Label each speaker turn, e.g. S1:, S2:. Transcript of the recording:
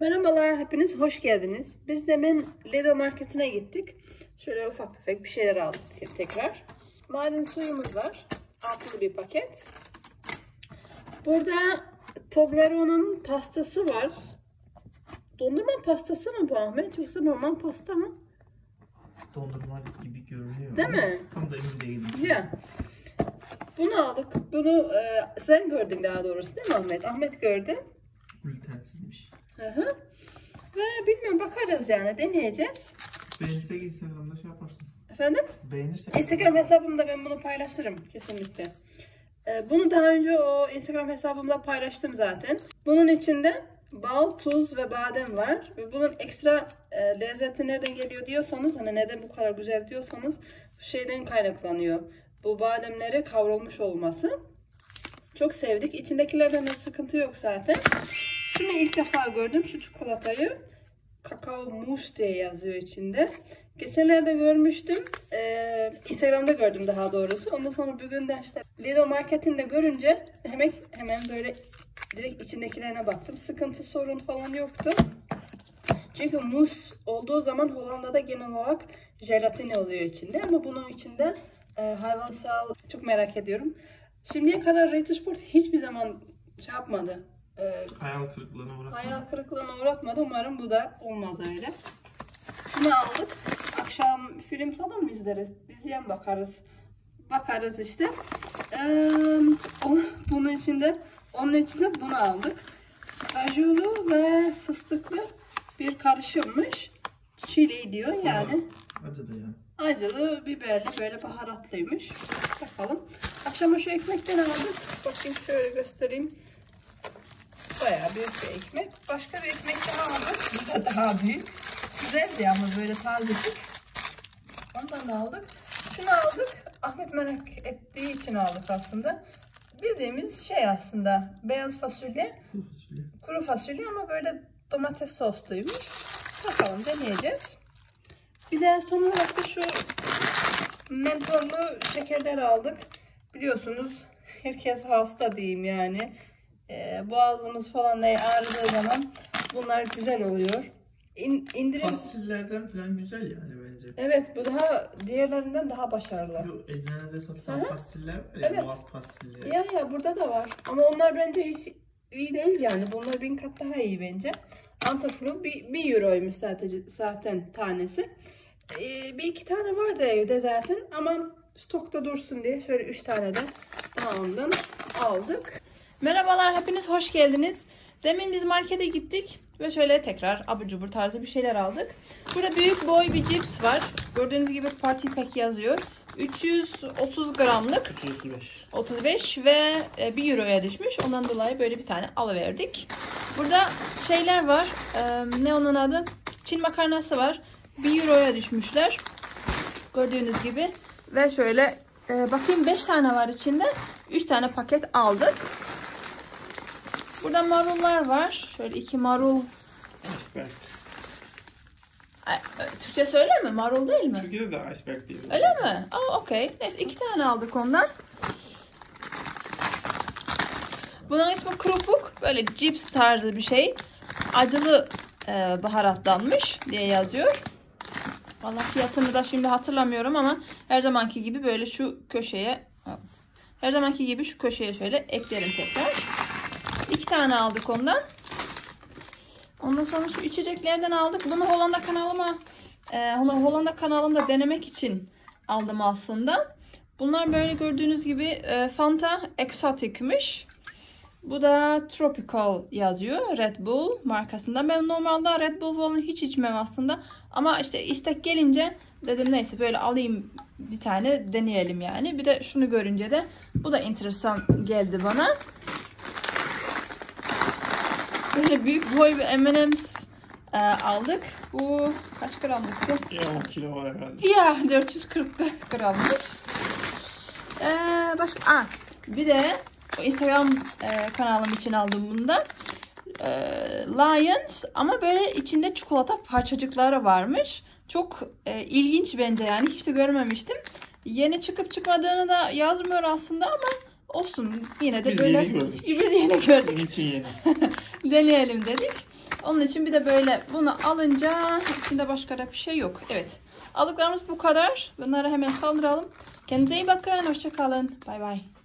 S1: Merhabalar, hepiniz hoş geldiniz. Biz demin Lidl marketine gittik. Şöyle ufak tefek bir şeyler aldık tekrar. Maden suyumuz var. Altılı bir paket. Burada Toblerone'un pastası var. Dondurma pastası mı bu Ahmet, yoksa normal pasta mı?
S2: Dondurma gibi görünüyor.
S1: Değil mi?
S2: Tam da emin değilim.
S1: Ya. Bunu aldık. Bunu sen gördün daha doğrusu, değil mi Ahmet? Ahmet gördü.
S2: Glutensizmiş.
S1: Hı. Ve bilmiyorum, bakarız yani, deneyeceğiz.
S2: Beğenirsek Instagram'da şey yaparsın.
S1: Efendim?
S2: Beğenirsek
S1: Instagram hesabımda ben bunu paylaşırım kesinlikle. Bunu daha önce o Instagram hesabımda paylaştım zaten. Bunun içinde bal, tuz ve badem var. Ve bunun ekstra lezzeti nereden geliyor diyorsanız, hani neden bu kadar güzel diyorsanız, bu şeyden kaynaklanıyor. Bu bademleri kavrulmuş olması. Çok sevdik. İçindekilerden de sıkıntı yok zaten. Şunu ilk defa gördüm, şu çikolatayı. Kakao mousse diye yazıyor içinde. Geçenlerde görmüştüm. Instagram'da gördüm daha doğrusu. Ondan sonra bugün de işte Lidl marketinde görünce hemen böyle direkt içindekilerine baktım. Sıkıntı, sorun falan yoktu. Çünkü mousse olduğu zaman Hollanda'da genel olarak jelatin oluyor içinde. Ama bunun içinde hayvansal, çok merak ediyorum. Şimdiye kadar Rittersport hiçbir zaman şey yapmadı. Hayal kırıklığına uğratmadı. Umarım bu da olmaz öyle. Şunu aldık. Akşam film falan mı izleriz? Diziye mi bakarız? Bakarız işte. Onun içinde bunu aldık. Kajulu ve fıstıklı bir karışımmış. Çili diyor yani.
S2: Acılı ya.
S1: Acılı, biberli, böyle baharatlıymış. Bakalım. Akşama şu ekmekten aldık. Bakayım, şöyle göstereyim. Bayağı büyük bir ekmek. Başka bir ekmek daha aldık. Bu da daha büyük. Güzeldi ama böyle tazecik. Ondan da aldık. Şunu aldık. Ahmet merak ettiği için aldık aslında. Bildiğimiz şey aslında. Beyaz fasulye. Kuru fasulye ama böyle domates sosluymuş. Bakalım, deneyeceğiz. Bir de son olarak da şu mentollu şekerler aldık. Biliyorsunuz herkes hasta diyeyim yani. Boğazımız falan ağrıdığı zaman bunlar güzel oluyor. İndirim...
S2: Pastillerden falan güzel yani bence.
S1: Evet, bu daha diğerlerinden daha başarılı.
S2: Yok, eczanede satılan pastiller var ya,
S1: evet.
S2: boğaz pastilleri.
S1: Ya burada da var. Ama onlar bence hiç iyi değil yani. Bunlar 1000 kat daha iyi bence. Antaflu 1 euroymuş zaten tanesi. Bir iki tane vardı evde zaten ama stokta dursun diye şöyle 3 tane de daha ondan aldık. Merhabalar, hepiniz hoş geldiniz. Demin biz markete gittik ve şöyle tekrar abur cubur tarzı bir şeyler aldık. Burada büyük boy bir cips var. Gördüğünüz gibi Party Pack yazıyor. 330 gramlık. 35 ve 1 euroya düşmüş. Ondan dolayı böyle bir tane alıverdik. Burada şeyler var. Ne onun adı? Çin makarnası var. 1 euroya düşmüşler. Gördüğünüz gibi. Ve şöyle bakayım, 5 tane var içinde. 3 tane paket aldık. Burada marullar var. Şöyle 2 marul.
S2: Iceberg.
S1: Türkçe söyle mi? Marul değil mi?
S2: Türkiye'de de iceberg diyor.
S1: Öyle mi? Aa, okey. Neyse, 2 tane aldık ondan. Bunun ismi krupuk. Böyle cips tarzı bir şey. Acılı baharatlanmış diye yazıyor. Vallahi fiyatını da şimdi hatırlamıyorum ama her zamanki gibi böyle şu köşeye, şöyle eklerim tekrar. 2 tane aldık ondan. Ondan sonra şu içeceklerden aldık. Bunu Hollanda kanalımda denemek için aldım aslında. Bunlar böyle gördüğünüz gibi Fanta Exotic'miş. Bu da Tropical yazıyor. Red Bull markasında. Ben normalde Red Bull falan hiç içmem aslında. Ama işte istek gelince dedim neyse böyle alayım bir tane, deneyelim yani. Bir de şunu görünce de bu da enteresan geldi bana. Böyle büyük boy bir M&M's aldık. Bu kaç gramlıktı?
S2: 10 kilo var herhalde.
S1: Ya 440 grammış. Bir de Instagram kanalım için aldım bundan. Lions ama böyle içinde çikolata parçacıkları varmış. Çok ilginç bence yani. Hiç de görmemiştim. Yeni çıkıp çıkmadığını da yazmıyor aslında ama olsun. Yine de
S2: Biz
S1: böyle.
S2: Yeni gördük.
S1: Biz yeni gördük.
S2: Bizim için yeni.
S1: Deneyelim dedik.
S3: Onun için bir de böyle bunu alınca içinde başka da bir şey yok. Evet. Aldıklarımız bu kadar. Bunları hemen kaldıralım. Kendinize iyi bakın. Hoşça kalın. Bay bay.